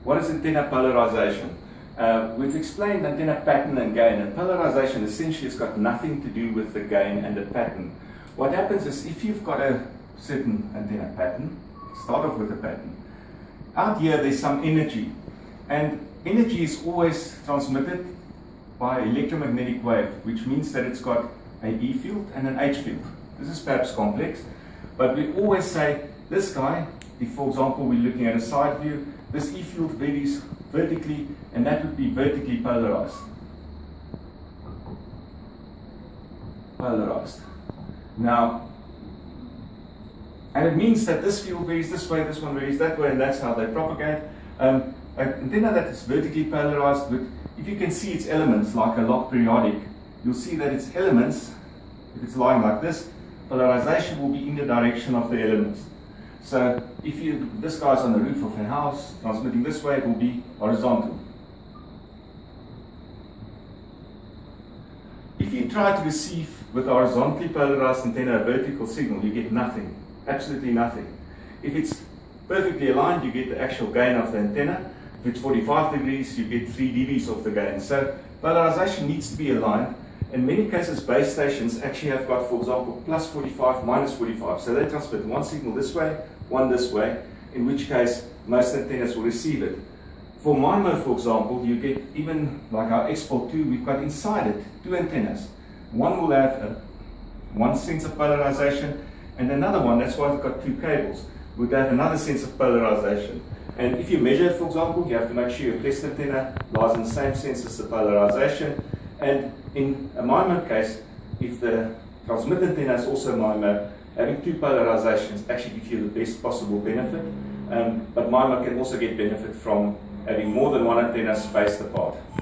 What is antenna polarization? We've explained antenna pattern and gain, and polarization essentially has got nothing to do with the gain and the pattern. What happens is, if you've got a certain antenna pattern, start off with a pattern. Out here there's some energy, and energy is always transmitted by electromagnetic wave, which means that it's got an E field and an H field. This is perhaps complex, but we always say this guy, if for example we're looking at a side view, this E field varies vertically, and that would be vertically polarized. Now, and it means that this field varies this way, this one varies that way, and that's how they propagate. An antenna that is vertically polarized, if you can see its elements like a log periodic, you'll see that its elements, if it's lying like this, polarization will be in the direction of the elements. So if this guy's on the roof of a house, transmitting this way, it will be horizontal. If you try to receive with a horizontally polarized antenna a vertical signal, you get nothing, absolutely nothing. If it's perfectly aligned, you get the actual gain of the antenna. If it's 45 degrees, you get 3 dBs of the gain. So polarization needs to be aligned. In many cases, base stations actually have got, for example, plus 45, minus 45. So they transmit one signal this way, one this way, in which case most antennas will receive it. For MIMO, for example, you get, even like our Export 2, we've got inside it 2 antennas. One will have one sense of polarization, and another one, that's why we've got 2 cables, would have another sense of polarization. And if you measure it, for example, you have to make sure your test antenna lies in the same sense as the polarization. And in a MIMO case, if the transmit antenna is also MIMO, having 2 polarizations actually gives you the best possible benefit. But MIMO can also get benefit from having more than one antenna spaced apart.